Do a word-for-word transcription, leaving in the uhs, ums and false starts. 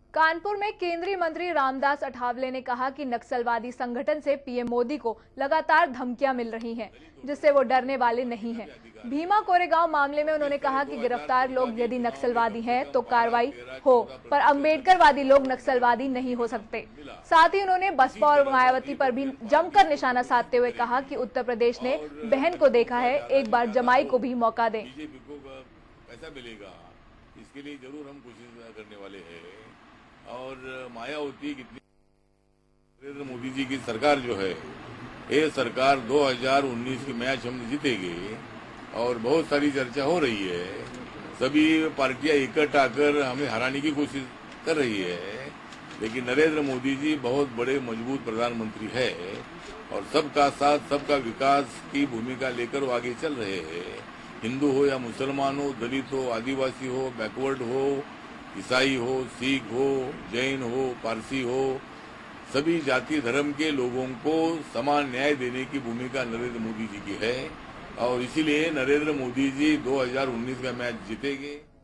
कानपुर में केंद्रीय मंत्री रामदास अठावले ने कहा कि नक्सलवादी संगठन से पीएम मोदी को लगातार धमकियां मिल रही हैं, जिससे वो डरने वाले नहीं हैं। भीमा कोरेगांव मामले में उन्होंने कहा कि गिरफ्तार लोग यदि नक्सलवादी हैं तो कार्रवाई हो, पर अंबेडकरवादी लोग नक्सलवादी नहीं हो सकते। साथ ही उन्होंने बसपा और मायावती पर भी जमकर निशाना साधते हुए कहा कि उत्तर प्रदेश ने बहन को देखा है, एक बार जमाई को भी मौका दें। पैसा मिलेगा, इसके लिए जरूर हम कोशिश करने वाले हैं। और मायावती कितनी नरेंद्र मोदी जी की सरकार जो है, ये सरकार दो हज़ार उन्नीस की मैच हम जीतेगी और बहुत सारी चर्चा हो रही है। सभी पार्टियां इकट्ठा आकर हमें हराने की कोशिश कर रही है, लेकिन नरेंद्र मोदी जी बहुत बड़े मजबूत प्रधानमंत्री है और सबका साथ सबका विकास की भूमिका लेकर वो आगे चल रहे हैं। हिंदू हो या मुसलमान हो, दलित हो, आदिवासी हो, बैकवर्ड हो, ईसाई हो, सिख हो, जैन हो, पारसी हो, सभी जाति धर्म के लोगों को समान न्याय देने की भूमिका नरेंद्र मोदी जी की है और इसीलिए नरेंद्र मोदी जी दो हज़ार उन्नीस का मैच जीतेंगे।